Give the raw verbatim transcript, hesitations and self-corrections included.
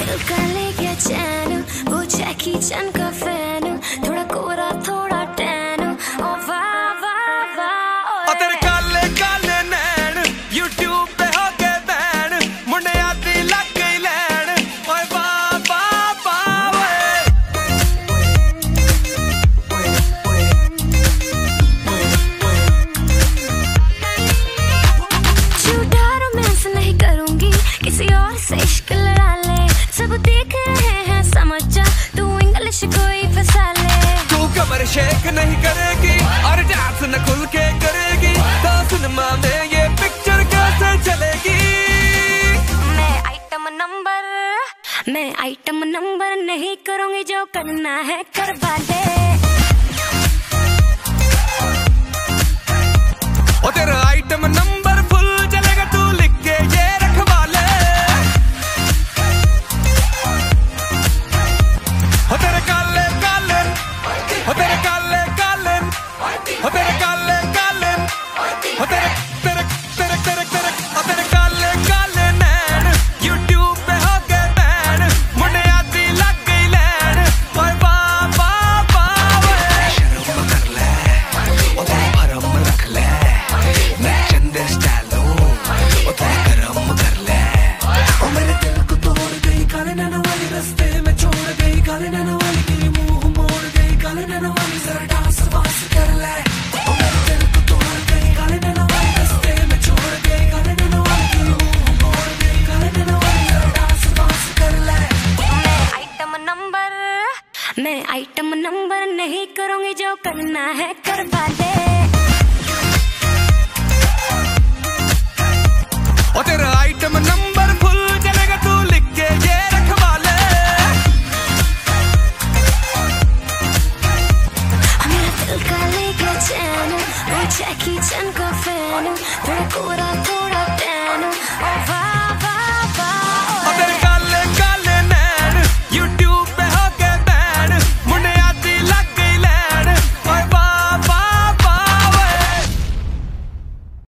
दिल का ले गया चैन, वो जैकी चैन का फैन, थोड़ा कोरा थोड़ा टैन, ओ वाह वाह वाह। ओ तेरे काले काले नैन यूट्यूब पे हो गए बैन, मुंडे आती लग गई लैन, ओए वाह वाह वाह झूठा रोमांस नहीं करूंगी, किसी और से इश्क लड़ा ले, सब देख रहे हैं समझ जा, तू इंग्लिश कोई फंसा ले। तू कमर शेक नहीं करेगी और डांस न खुल के करेगी, तो सिनेमा में ये पिक्चर कैसे चलेगी? मैं आइटम नंबर मैं आइटम नंबर नहीं करूंगी, जो करना है करवा ले। ओ तेरा आइटम नंबर फुल चलेगा, तू लिख के ये रखवा ले। ओ तेरे काले काले ओ तेरे काले काले ओ तेरे काले काले ओ तेरे तेरे तेरे तेरे तेरे ओ तेरे काले काले नैन यूट्यूब पे हो गए बैन, मुंडे आती लग गई लैन, ओए वाह वाह वाह। शर्म कर ले ओ तेरे भरम रख ले, मैं चंदे स्टाइल हूँ ओ तेरे गरम कर ले। ओ मेरे दिल को तोड़ गई काले नैनो वाली, रास्ते में छोड़ गई काले नैनो वाली, तेरी मुंह मोड़ गई काले नैनो वाली, जरा डांस वांस कर ले। ओ मेरे दिल को तोड़ गई काले नैनो वाली, रास्ते में छोड़ गई काले नैनो वाली, तेरी मुंह मोड़ गई काले नैनो वाली, जरा डांस वांस कर ले। मैं आइटम नंबर मैं आइटम नंबर नहीं करूंगी, जो करना है करवा ले। ओ तेरा आइटम नंबर फुल चलेगा, तू लिख के ये रखवा ले। मेरा दिल का ले गया चैन, वो जैकी चैन का फैन, थोड़ा कोरा